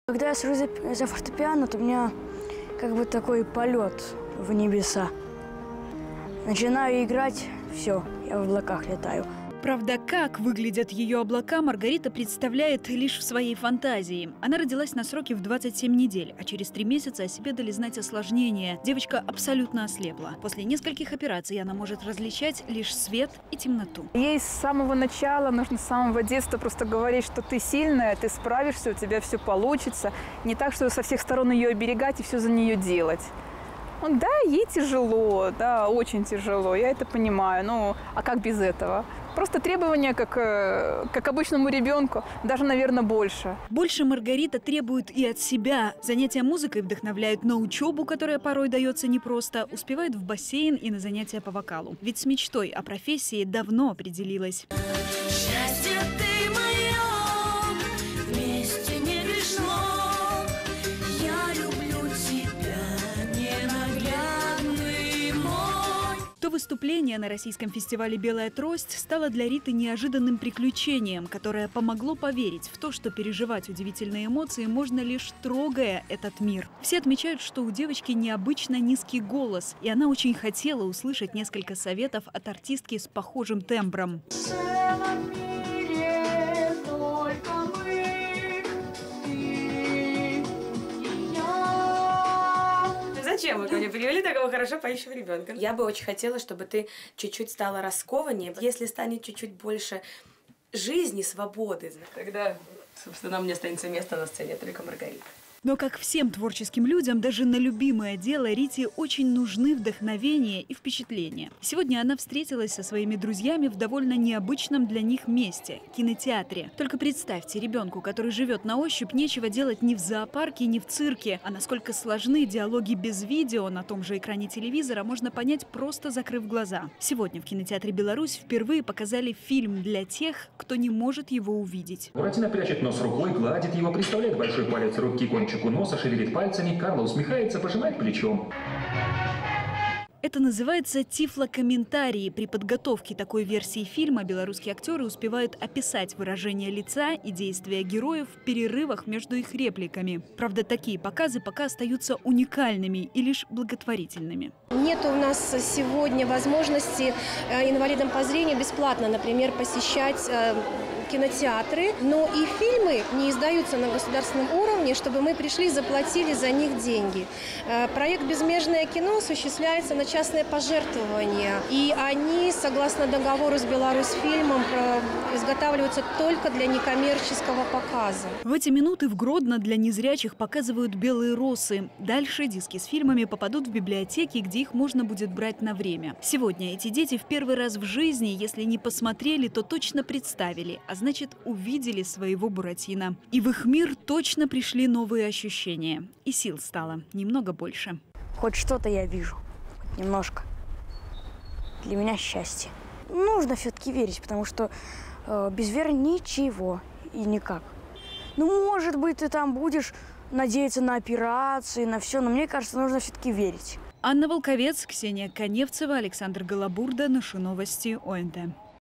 Когда я сажусь за фортепиано, то у меня как бы такой полет в небеса. Начинаю играть, все, я в облаках летаю. Правда, как выглядят ее облака, Маргарита представляет лишь в своей фантазии. Она родилась на сроке в 27 недель, а через 3 месяца о себе дали знать осложнения. Девочка абсолютно ослепла. После нескольких операций она может различать лишь свет и темноту. Ей с самого начала нужно, с самого детства просто говорить, что ты сильная, ты справишься, у тебя все получится. Не так, что со всех сторон ее оберегать и все за нее делать. Да, ей тяжело, да, очень тяжело, я это понимаю. Ну, а как без этого? Просто требования, как обычному ребенку, даже, наверное, больше. Больше Маргарита требует и от себя. Занятия музыкой вдохновляют на учебу, которая порой дается непросто, успевает в бассейн и на занятия по вокалу. Ведь с мечтой о профессии давно определилась. Счастье ты мое, вместе не грешно. Я люблю тебя, ненаглядный мой. То выступление на российском фестивале «Белая трость» стало для Риты неожиданным приключением, которое помогло поверить в то, что переживать удивительные эмоции можно лишь трогая этот мир. Все отмечают, что у девочки необычно низкий голос, и она очень хотела услышать несколько советов от артистки с похожим тембром. Зачем вы ко мне привели такого хорошо поющего ребенка? Я бы очень хотела, чтобы ты чуть-чуть стала раскованнее. Если станет чуть-чуть больше жизни, свободы, тогда, собственно, мне останется место на сцене только Маргарита. Но, как всем творческим людям, даже на любимое дело Рите очень нужны вдохновение и впечатления. Сегодня она встретилась со своими друзьями в довольно необычном для них месте – кинотеатре. Только представьте, ребенку, который живет на ощупь, нечего делать ни в зоопарке, ни в цирке. А насколько сложны диалоги без видео на том же экране телевизора, можно понять, просто закрыв глаза. Сегодня в кинотеатре «Беларусь» впервые показали фильм для тех, кто не может его увидеть. Буратино прячет нос рукой, гладит его, приставляет большой палец руки к кончику носа, шевелит пальцами, Карла усмехается, пожимает плечом. Это называется тифлокомментарии. При подготовке такой версии фильма белорусские актеры успевают описать выражение лица и действия героев в перерывах между их репликами. Правда, такие показы пока остаются уникальными и лишь благотворительными. Нет у нас сегодня возможности инвалидам по зрению бесплатно, например, посещать кинотеатры, но и фильмы не издаются на государственном уровне, чтобы мы пришли и заплатили за них деньги. Проект «Безмежное кино» осуществляется на частные пожертвования, и они, согласно договору с Беларусьфильмом, изготавливаются только для некоммерческого показа. В эти минуты в Гродно для незрячих показывают «Белые росы». Дальше диски с фильмами попадут в библиотеки, где их можно будет брать на время. Сегодня эти дети в первый раз в жизни, если не посмотрели, то точно представили, а значит, увидели своего Буратино. И в их мир точно пришли новые ощущения. И сил стало немного больше. Хоть что-то я вижу, хоть немножко. Для меня счастье. Нужно все-таки верить, потому что без веры ничего и никак. Ну, может быть, ты там будешь надеяться на операции, на все, но мне кажется, нужно все-таки верить. Анна Волковец, Ксения Коневцева, Александр Голобурда. Наши новости ОНТ.